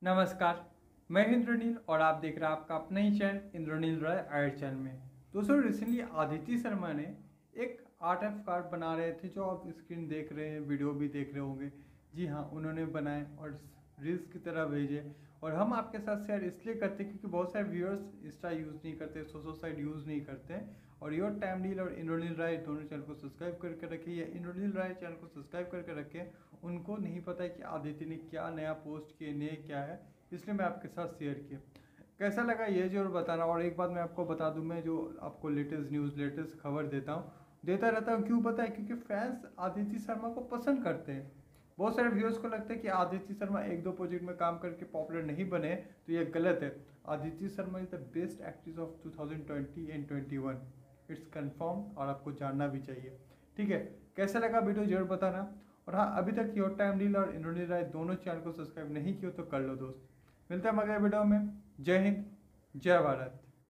नमस्कार, मैं इंद्रनील और आप देख रहे हैं आपका अपना ही channel Indranil Roy art channel में। दोस्तों, रिसेंटली आदिति शर्मा ने एक आर्ट ऑफ कार्ड बना रहे थे जो आप स्क्रीन देख रहे हैं, वीडियो भी देख रहे होंगे। जी हाँ, उन्होंने बनाए और रील्स की तरह भेजे और हम आपके साथ शेयर इसलिए करते हैं क्योंकि बहुत सारे व्यूअर्स इंस्टा यूज़ नहीं करते, सोशल साइट यूज़ नहीं करते और योर टाइम डील और इंद्रनील राय दोनों चैनल को सब्सक्राइब करके रखिए या इंद्रनील राय चैनल को सब्सक्राइब करके रखें। उनको नहीं पता है कि आदित्य ने क्या नया पोस्ट किए, नए क्या है, इसलिए मैं आपके साथ शेयर किया। कैसा लगा ये जरूर बताना। और एक बात मैं आपको बता दूं, मैं जो आपको लेटेस्ट न्यूज़, लेटेस्ट खबर देता रहता हूँ। क्यों पता है? क्योंकि फैंस आदिति शर्मा को पसंद करते हैं। बहुत सारे व्यूअर्स को लगता है कि आदिति शर्मा एक दो प्रोजेक्ट में काम करके पॉपुलर नहीं बने, तो ये गलत है। Aditi Sharma is the best actress of 2020 and 21। It's confirmed और आपको जानना भी चाहिए। ठीक है, कैसा लगा वीडियो जरूर बताना। और हाँ, अभी तक योर टाइम डील और इंद्रनील राय दोनों चैनल को सब्सक्राइब नहीं किया तो कर लो दोस्त। मिलते हैं अगले वीडियो में। जय हिंद, जय भारत।